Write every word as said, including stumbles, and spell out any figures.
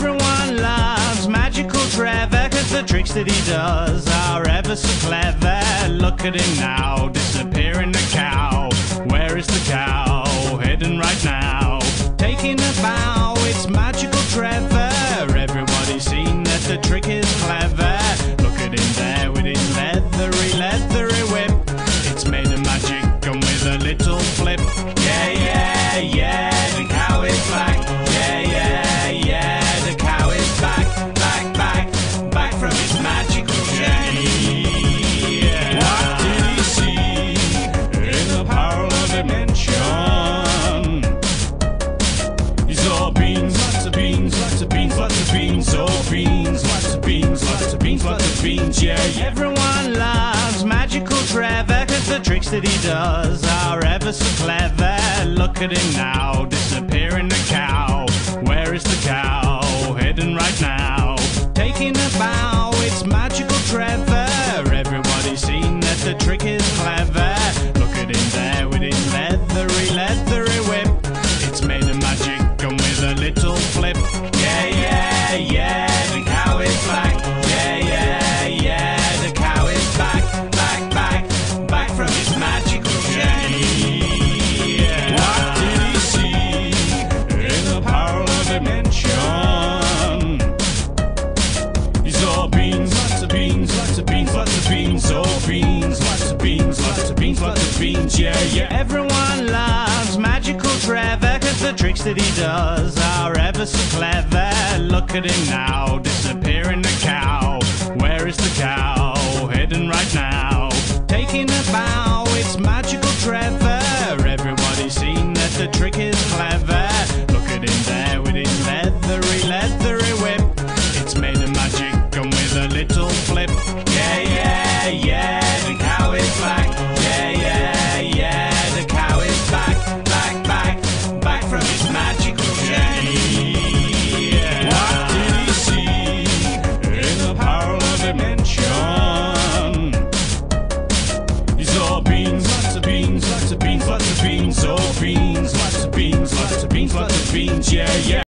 Everyone loves Magical Trevor, 'cause the tricks that he does are ever so clever. Look at him now, disappearing the cow. Where is the cow? Hidden right now. Taking a bow, it's Magical Trevor. Everybody's seen that the trick is clever. Look at him there with his leathery, leathery whip. It's made of magic and with a little flip. Yeah, yeah, yeah, the cow is back. Yeah, yeah, yeah, the cow is back, back, back, back from his magical journey. Yeah. What did he see in the parallel dimension? He saw beans, lots of beans, lots of beans, lots of beans, oh beans, lots of beans, lots of beans, lots of beans, yeah, yeah. Everyone loves Magical Trevor, 'cause the tricks that he does are ever so clever. Look at him now, disappearing the cow. Where is the cow? Hidden right now. Taking a bow, it's Magical Trevor. Everybody's seen that the trick is clever. Look at him there with his leathery, leathery whip. It's made of magic and with a little flip. Yeah, yeah, yeah, the cow is back. Yeah, yeah, yeah, the cow is back, back, back, back from his magical journey. Yeah. What did he see in the parallel dimension? He saw beans, lots of beans, lots of beans, lots of beans, oh beans, lots of beans, lots of beans, lots of beans, yeah, yeah. Everyone loves Magical Trevor, 'cause the tricks that he does are ever so clever. Look at him now, disappearing the cow. Where is the cow? Hidden right now. Taking a bow, it's Magical Trevor. Everybody's seen that the trick is clever. Look at him there with his leathery, leathery whip. It's made of magic and with a little flip. Yeah, yeah, yeah, the cow is back. Yeah, yeah, yeah, the cow is back, back, back, back from his magical journey. Yeah. What did he see in the parallel dimension? He saw beans, lots of beans, lots of beans, lots of beans, oh beans, lots of beans, lots of beans, lots of beans, yeah, yeah.